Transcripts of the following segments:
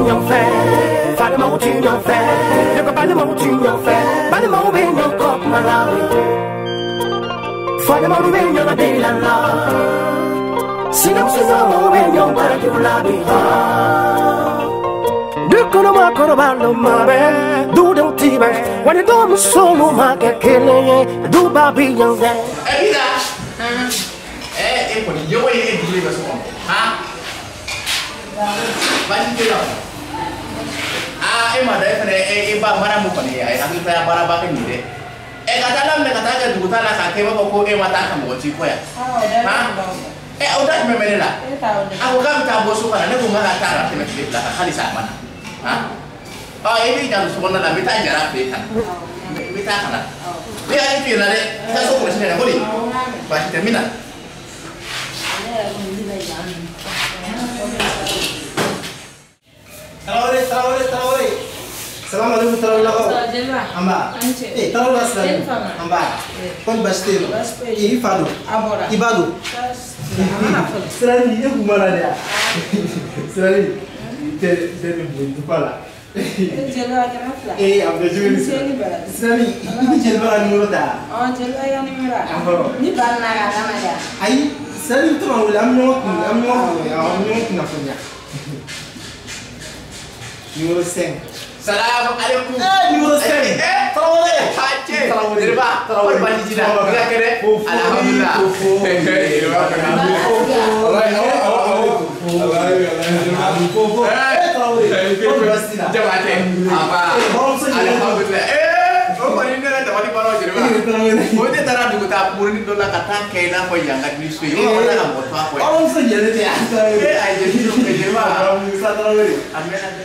your fan, find the mo to your fan, look about the mo to your fan, by the mo in your cup, my love. Find the mo in your day, la la. See them so when you're back, you love me. Do come on, come about the mother, do the tea, when you don't so market killing, do baby young day. Yo voy a ir a su ah banyak kilo emang dah kena bang mana muka ni aku saya bara bakin ni deh kata lam deh kata aja dulu tanah kakek bapak ko mata kamu cik ya udah memang lah aku kan tak bosu kan ada rumah kata lah kena pilih lah kali sama ini jangan semua nak minta jarak deh kan minta kan lah dia ini lah deh saya suka sini nak boleh pasti terminal. Tarawih. Assalamualaikum warahmatullahi wabarakatuh. Amba. Tarawih aslan. Amba. Kon bastir. Ifadu. Ibadu. Selain ini gimana dia? Selain jadi buntu pala. Jelwa kenapa? Ambil juga ni. Selain ini jelwa yang murah dah. Oh, jelwa yang murah. Ni barang apa macam? Ay, selain itu mahu amnyok nak punya. Número 100. Assalamualaikum. Número 100. Tarawih. Haji. Dirba. Perbandi Cina. Enggak kere. Alhamdulillah. Alhamdulillah. Oh, ini dah dapat dibawa dirba. Oh, dia tarah juga tak purni dola kata kena apa yang kat niswi. Oh, mana nak buat apa? Oh, saja dia tiada. Aja itu dirba. Tarawih. Amin aja.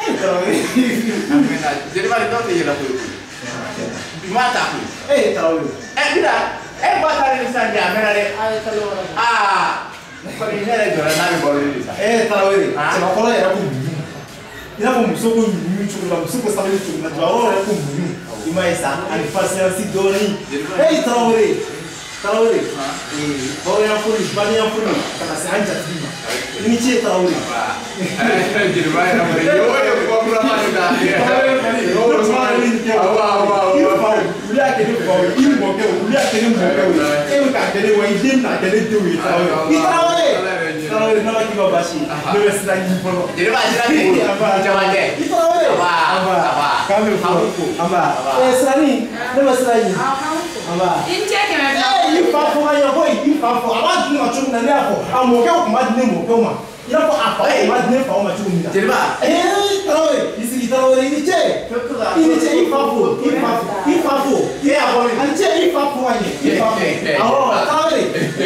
Amin aja. Jadi mana itu dia laku? Di mata aku. Tarawih. Tidak. Buat hari ini saja. Amin aja. Telur. Kalau ini ada jualan nabi baru ini. Tarawih. Sebab kalau ya aku. Ini aku musuh musuh sambil musuh nak jual aku. Imai sah. Anifasnya si doni. Tarawih. Tarawih. Bawa yang pun, bani yang pun. Karena saya anjat lima. Ini cik tarawih. Jadi mana nama dia? Yo, buat berapa ni dah? Yo, semua ini kau. Ini kau. Uliak kene kau. Ini mau kau. Uliak kene mau kau. Bukan kene wajib nak kene duit. Ini tarawih. Tarawih nama kita basi. Dua lagi pun. Jadi basi lagi. Macam aja. Ini tarawih. Apa? Kami apa? Selani. Nama selani. Apa? Ini cek kena. Ini papu aja boy. Ini papu. Awak ni macam mana aku? Mau kau kemana ni mau kau mah? Ini apa? Kemana ni kau macam ni? Jadi apa? Tarawih. Isi tarawih ini cek. Ini cek ini papu. Ini papu. Ini papu. Ini apa? Ini cek ini papu aja. Ini papu. Oh, tarawih.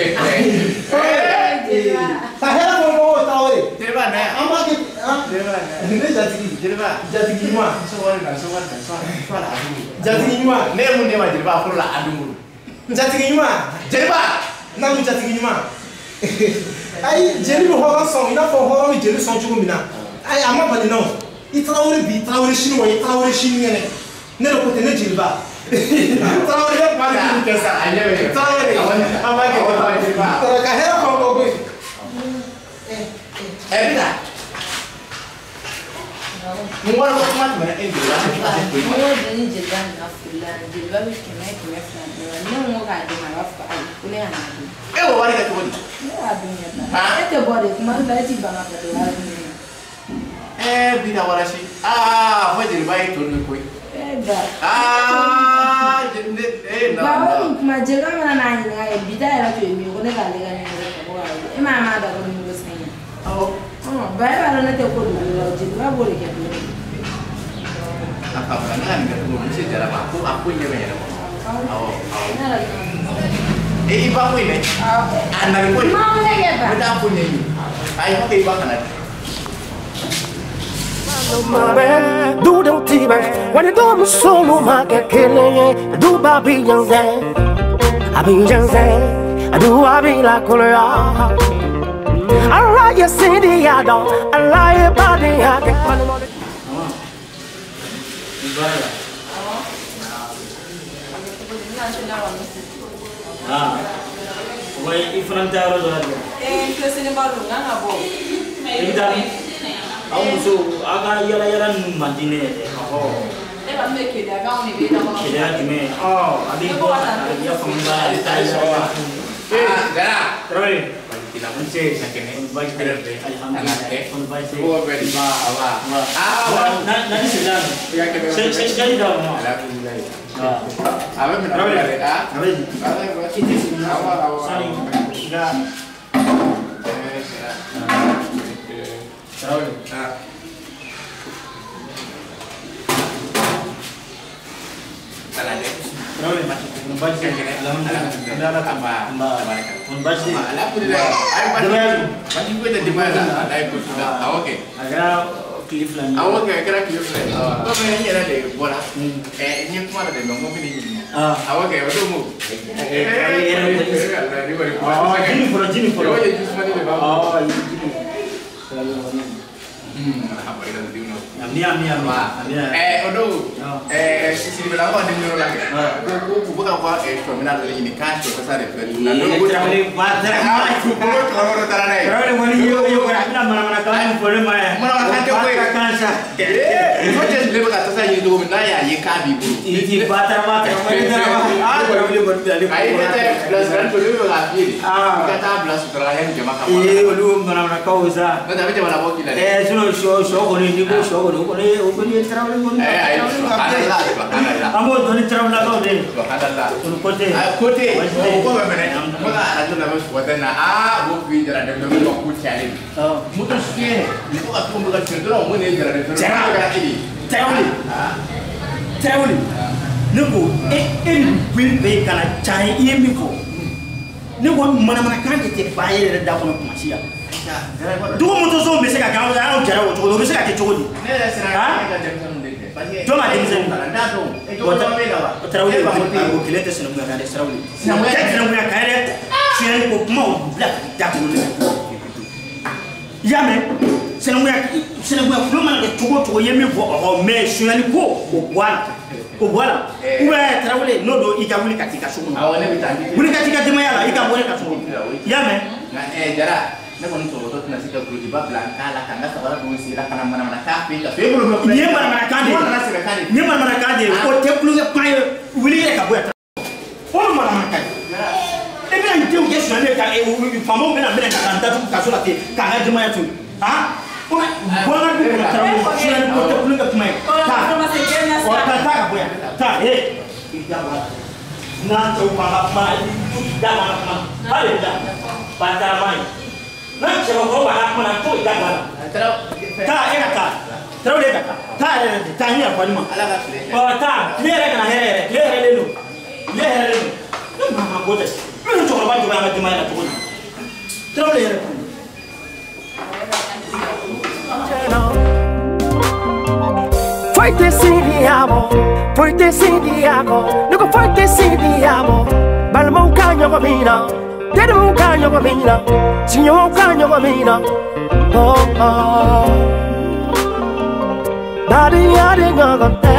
Tak heran kau tarawih. Jadi mana? Apa kita? Jadi mana? Ini jadi mana? Jadi gimana? Soal. Jadi gimana? Nemu jadi apa? Aku lah adung. Jadi gimana? Jadi apa? Namu jadi gimana? Ay, jadi orang song, ina for orang jadi song cukup mina. Ay, ama bani no. Itrawuri bi, itrawuri shinu, itrawuri shinu ni. Nero kote ne jilba. Itrawuri ya pali ni kesa. Itrawuri. Ama ke jilba. Tara kahera ko ko ko. Bida. Mungkin aku cuma mana jilba. Mungkin jadi jilba na fulan, jilba wis kena fulan. Ni mau kan di mana apa? Kuliah nanti. Wari kat kau ni. Itu boleh, kemarin dah ciba nak berdoa. Bida warasi. Apa jadi baik tu ni kau? Dah. Jadi Bawa majalah mana nanya, bida era tu ini, kau ni kali kan ni. Mama ada kau ni musnya. Oh. Baik ada nanti kau dulu, jadi apa boleh kan? Apa kan ni kat kau mesti cara aku ni macam mana? Oh. Ibu aku ini. Anak aku ini. Mau lagi apa? Benda punya ini. Ayah aku ibu kan ada. Do the tea, when you don't so market killing, do baby young day. I be young day. I do I be like Korea. I like your city, I don't. I like your body, I can follow. Woi, ifran jaro jaro. Kesini baru nggak ngabo. Ini dari. muso aga yala mandine e ba me ke da ga oni be da mo kida kime abi ko ya famda Gara. Terus Kita muncul sakene. baik alhamdulillah on baik Oh, very ba. nanti sedang Ya ke. sekali dah Alhamdulillah. Apa benar dari a? Apa kita awal. saling enggak terus Salah deh. terus macam membaca alhamdulillah membaca Alhamdulillah. Macam gue tadi mana? Ada ikut sudah. Oke. agak Cleveland Oke, kira Cleveland. Kau main ada deh bola. Ini kemana deh? Nongol ini. Oke, betul mu. Jini pro Oh, ya justru mana deh? oh ini selalu Apa itu tadi uno? Amin. Odo. Sisi bilang apa ada nyuruh lagi? Aku bukan apa peminat dari ini kan, kesana dari. Lalu terus bater. Aku kalau orang nih. Terus mani yo kerana mana kan boleh mana. Mana kan cakap. Kansa. Kau jadi lebih kata saya itu minta ya, ye kabi bro. Ini bater. Terus boleh berbicara. Kayak kita belasan dulu lagi. Kita belas terakhir jemaah kamu. Iya, belum mana kau usah. Nggak tapi cuma lapor kita. Show ini ni show ni travel ni. Ambo doni travel kau deh. Kote. Kote. Kau mana? Mana ada nama sebutan na buku jalan dan demi buku cari. Mutu sih. Itu aku bukan cerita orang ni jalan dan travel. Nunggu. Will kana cai ini ko. Nunggu mana kan kita bayar dah kono masih. Dua motor zone bisa kagak ada jarak waktu itu bisa kagak cukup di. Cuma di sini. Terawih aku kelihatan senang dengan ada terawih. Senang dengan kaya siang aku mau belak jatuh. Ya men, senang dengan belum ada cukup yang membuat me siang aku buat. Udah terawih nodo ikan boleh katika semua. Boleh katika dimana ikan boleh katika. Ya men. Jarak. Nek kon soto nasi ke guru diba belangka lah kangga sabara dulu sirah kana mana kafe kafe belum Ni mana kade. Ni mana kade. O te plu ya pai wili ya ka boya. O mana kade. E bi an teu ke sane ka e famo bena bena ka tanta ka so lati ka ga jima ya tu. Ha? O bona bi ko trawo sane ko te plu ya pai. Ta. O ta ka boya. Ta na to pa ma da ma. Hale da. Patara mai. Nah, siapa kau bahat mana tu ikan mana? Terus dia kata, tanya apa ni mah? Oh, clear kan clear dulu. Mama botes. Lu coba bantu banget di mana tu? Terus dia. Fuerte si diamo, nunca fuerte si diamo. Balmo un caño camina. Tiene un caño camina, signor un caño camina. Daddy, yadi con te,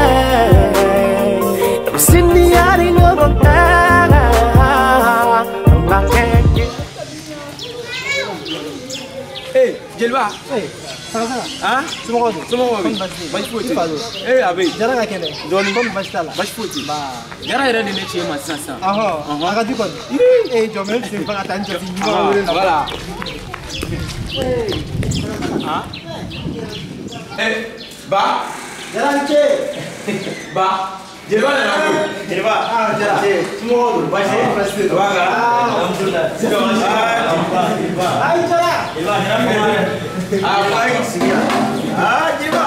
Cindy, yadi con te. Hey, Jelba. Hey, ah? Semua baik putih. Abi. Jarang aja nih. Doni. Baik putih. Jarang ada di sini macam sana. Agak dikon. Jomel simpang atan jadi Wala. Ba. Jarang ce. Ba. Jelba ada aku. Jelba. Jarang. Semua baik pasti. Baga. Alhamdulillah. Jelba. Ayo jarang. Jelba jarang. Baik. Jelba.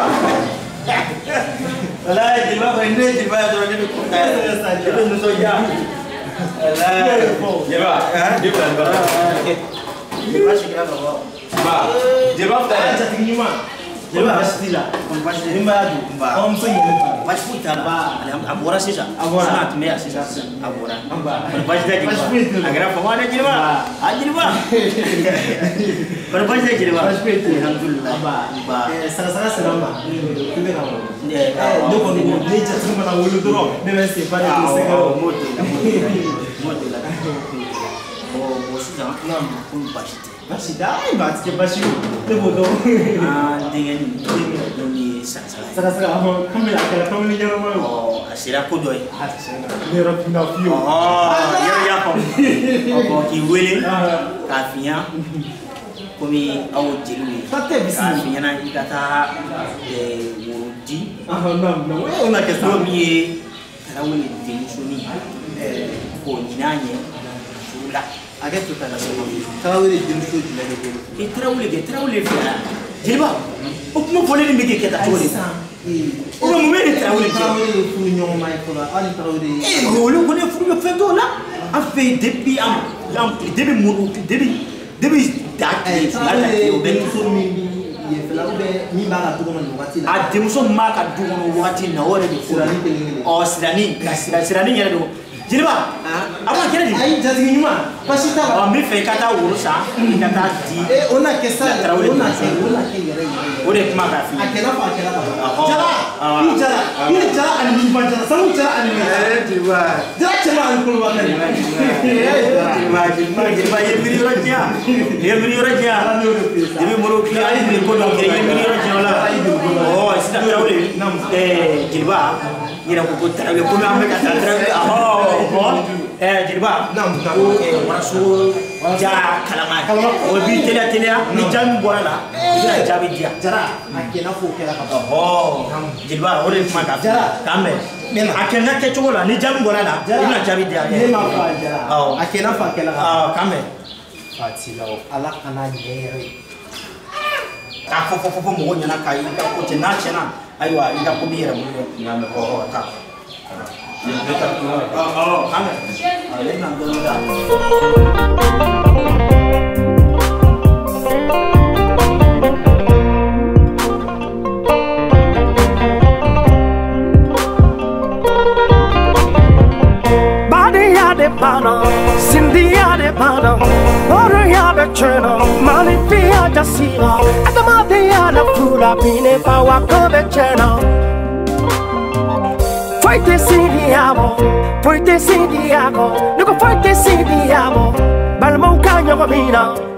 Alah, Jelba benar Jelba tu orang ni kota. Itu nusoja. Alah. Jelba. Dia bukan barang. Jelba sikit apa? Ba. Jelba tak. Jadi ni mah. Jelba pastilah. Pasti ni baru. Om tu ini. Pasti tak. Abora sisa. Abora. Sangat mea sisa. Abora. Pasti dah Jelba. Agar apa mana Jelba? Jelba. Berapa sih Jelba? Alhamdulillah. Ba. Sangat senang bah. Kita nama. Dukun Ni jatuh mana ulu dorong. Ni mesti pada tu sekarang. Motor lah. Oh, bos dah. Nam pun pasti. Bashida, il va te bâcher. Le bodo. Ah, dengan ini salah. Salah, kamu nak kena kamu ni jangan malu. Oh, asira ko doy. Ni rapi na fio. Oh, ya ko. Oh, ki wele. Kafinya. Kumi au jilu. Pate bisi. Kafinya na ikata wuruji. No. Una que está. Kumi tarawele dimusuni. Ko nyanye. Sula. Agak tu tak nasib. Tarawele jenis tu jenis tu. Tarawele fia. Jeliba. Okmo boleh ni mege kita tuh. Udah mau beli tarawele. Tarawele fulu nyong mai fulu. Ali tarawele. Lu kau ni fulu fendo lah. Apa debi debi muru debi dak. Tarawele musuh mimi. Ye fela ube mi baga tu kono wakati la. Musuh maka tu kono wakati na ore di Sirani pelengele. Oh sirani ya do. Jeliba. Apa kira ni? Ai jadi nyuma. Pasti tahu. Oh mi fe kata urusa. Kata di. Ona kesa. Ona ke yere. Ore kuma ka fi. Akela. Jala. Ini jala ani nyuma jala. Samu jala ani. Jeliba. Jala cuma ani kulu bakari. Jeliba ye miri raja. Jadi muru kira ini ko do kira miri raja wala. Oh, sida tarawele. Jeliba. Ira ko tarawele ko na me kata tarawele. Jeliba. Warasul ja kalama. O bi tele ni jam bola. Ira jabi dia. Jara. Akena fo kela ka. Oh, Jeliba ore kuma ka. Jara. Kambe. Akena ke chogola ni jam bola la. Ina jabi dia. Ni ma fa jara. Oh. Akena fa kela ka. Kambe. Fatila ala kana nyere. Ta fo mo nyana kai ka ko chena aiwa ida ko bira mo nyame ko ta kame ale na ndo da Body de pana, Cindy de pana, Moria de chena, Manifia da sira, Adamadia la fula pine pawa come chena. Fuerte si diamo, luego fuerte si diamo, Balmon caño camina.